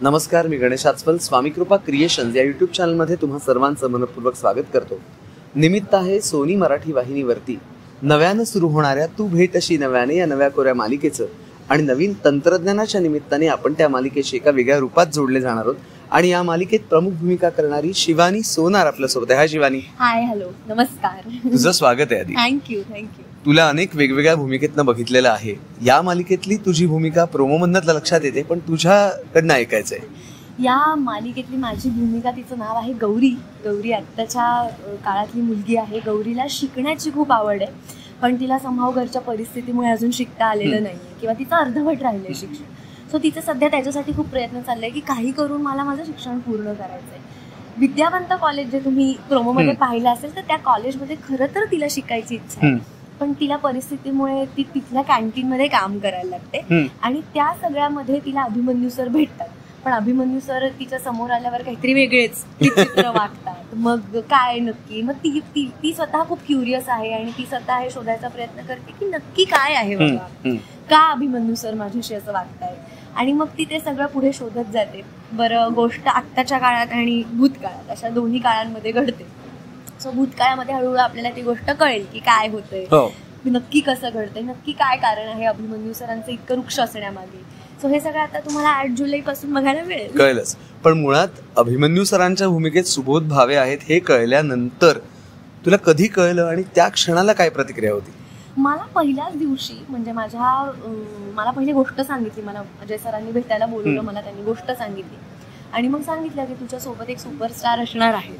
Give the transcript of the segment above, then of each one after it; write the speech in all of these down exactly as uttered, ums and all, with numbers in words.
नमस्कार, मी गणेश आचवल. स्वामी कृपा क्रिएशन्स या यूट्यूब चॅनलमध्ये तुम्हा सर्वांचं मनपूर्वक स्वागत करतो. निमित्त आहे सोनी मराठी वाहिनीवरती नव्यानं सुरू होणाऱ्या तू भेटशी नव्याने या नव्या कोऱ्या मालिकेचं आणि नवीन तंत्रज्ञानाच्या निमित्ताने आपण त्या मालिकेशी एका वेगळ्या रूपात जोडले जाणार आहोत. आणि या मालिकेत प्रमुख भूमिका करणारी शिवानी सोनार आपल्यासोबत आहे. हाय शिवानी. हाय, हॅलो, नमस्कार. तुझं स्वागत आहे. आधी थँक्यू थँक्यू तुला अनेक वेगवेगळ्या भूमिकेतनं बघितलेलं आहे. या मालिकेतली तुझी भूमिका प्रोमोमधनं लक्षात येते, पण तुझ्याकडनं ऐकायचंय. या मालिकेतली माझी भूमिका, तिचं नाव आहे गौरी. गौरी आत्ताच्या काळातली मुलगी आहे. गौरीला शिकण्याची खूप आवड आहे, पण तिला समहाव घरच्या परिस्थितीमुळे अजून शिकता आलेलं नाहीये किंवा तिचं अर्धवट राहिलंय शिक्षण. सो तिचं सध्या त्याच्यासाठी खूप प्रयत्न चाललाय की काही करून मला माझं शिक्षण पूर्ण करायचंय. विद्यावंत कॉलेज जे तुम्ही प्रोमोमध्ये पाहिलं असेल, तर त्या कॉलेजमध्ये खरं तर तिला शिकायची इच्छा आहे, पण तिला परिस्थितीमुळे ती तिथल्या कॅन्टीनमध्ये काम करायला लागते. आणि त्या सगळ्यामध्ये तिला अभिमन्यू सर भेटतात, पण अभिमन्यू सर तिच्या समोर आल्यावर काहीतरी वेगळेच विचित्र वागतात. मग काय नक्की, मग ती ती ती स्वतः खूप क्युरियस आहे आणि ती स्वतः हे शोधायचा प्रयत्न करते की नक्की काय आहे बाबा, का अभिमन्यू सर माझ्याशी असं वागताय. आणि मग ती ते सगळं पुढे शोधत जाते. बरं, गोष्ट आत्ताच्या काळात आणि भूतकाळात अशा दोन्ही काळांमध्ये घडते. सो भूतकाळामध्ये हळूहळू आपल्याला ती गोष्ट कळेल की काय होतंय, नक्की कसं घडतंय, नक्की काय कारण आहे अभिमन्यू सरांचं इतकं वृक्ष असण्यामागे. सो हे सगळं आता तुम्हाला आठ जुलै पासून बघायला मिळेल. कळलंच. पण मुळात अभिमन्यू सरांच्या भूमिकेत सुबोध भावे आहेत हे कळल्यानंतर तुला कधी कळलं आणि त्या क्षणाला काय प्रतिक्रिया होती? मला पहिल्याच दिवशी, म्हणजे माझ्या मला पहिली गोष्ट सांगितली. मला अजय सरांनी भेटायला बोलवलं, मला त्यांनी गोष्ट सांगितली आणि मग सांगितलं की तुझ्या सोबत एक सुपरस्टार असणार आहे.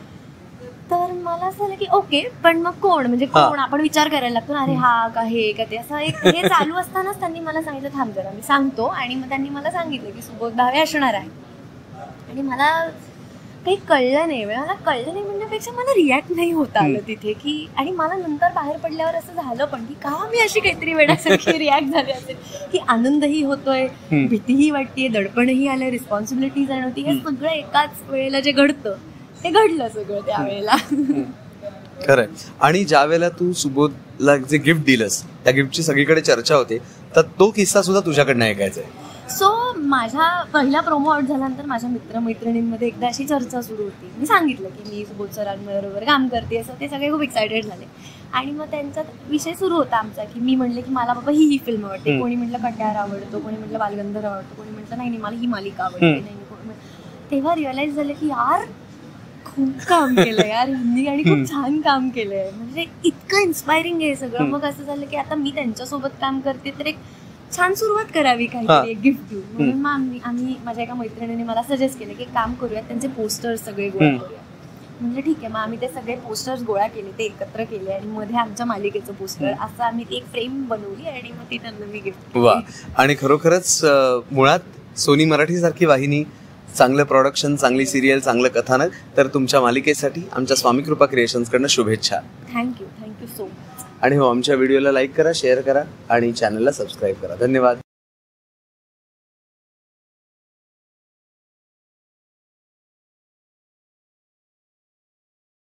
तर मला असं झालं की ओके, पण मग कोण, म्हणजे कोण, आपण विचार करायला लागतो ना, अरे हा का हे का ते, असं एक हे चालू असतानाच त्यांनी मला सांगितलं थांब जरा मी सांगतो. आणि मग त्यांनी मला सांगितलं की सुबोध भावे असणार आहे. आणि मला काही कळलं नाही. मला कळलं नाही म्हणण्यापेक्षा मला रिॲक्ट नाही होता आलं तिथे की. आणि मला नंतर बाहेर पडल्यावर असं झालं पण की का मी अशी काहीतरी वेळासारखी रिॲक्ट झाली असेल, की आनंदही होतोय, भीतीही वाटतेय, दडपणही आलंय, रिस्पॉन्सिबिलिटी जाणवती. हे सगळं एकाच वेळेला जे घडतं ते घडलं सगळं त्यावेळेला. खरंय. आणि ज्या वेळेला तू सुबोधला जे गिफ्ट दिलंस, त्या गिफ्टची सगळीकडे चर्चा होते, तर तो किस्सा सुद्धा तुझ्याकडनं ऐकायचा आहे. सो माझ्या पहिला प्रोमो आउट झाल्यानंतर माझ्या मित्रमैत्रिणींमध्ये एकदा अशी चर्चा सुरू होती. मी सांगितलं की मी सुबोध सरांबरोबर काम करते, असं. ते सगळे खूप एक्सायटेड झाले आणि मग त्यांचा विषय सुरू होता आमचा की मी म्हणले की मला बाबा ही ही फिल्म आवडते, कोणी म्हटलं कट्यार आवडतो, कोणी म्हटलं बालगंधर आवडतो, कोणी म्हटलं नाही नाही मला ही मालिका आवडते नाही. तेव्हा रिअलाइज झालं की यार खूप काम केलंय यार हिंदी, आणि खूप छान काम केलंय, म्हणजे इतकं इन्स्पायरिंग आहे सगळं. मग असं झालं की आता मी त्यांच्यासोबत काम करते तर एक छान सुरुवात करावी काहीतरी, एक गिफ्ट देऊन. म्हणून मग आम्ही आम्ही माझ्या एका मैत्रिणीने मला सजेस्ट केलं की काम करूयात, त्यांचे पोस्टर्स सगळे गोळा करूया. म्हणजे ठीक आहे, मग आम्ही ते सगळे पोस्टर्स गोळा केले, ते एकत्र केले आणि मध्ये आमच्या मालिकेचं पोस्टर असं आम्ही ती एक फ्रेम बनवली आणि मग ती त्यांना मी गिफ्ट. वा. आणि खरोखरच मुळात सोनी मराठी सारखी वाहिनी, चांगलं प्रोडक्शन, चांगली सिरियल, चांगलं कथानक, तर तुमच्या मालिकेसाठी आमच्या स्वामी कृपा क्रिएशन्स कडनं शुभेच्छा. Thank you thank you so much. आणि हो, आमच्या व्हिडिओला लाईक करा, शेअर करा आणि चॅनलला सबस्क्राईब करा. धन्यवाद.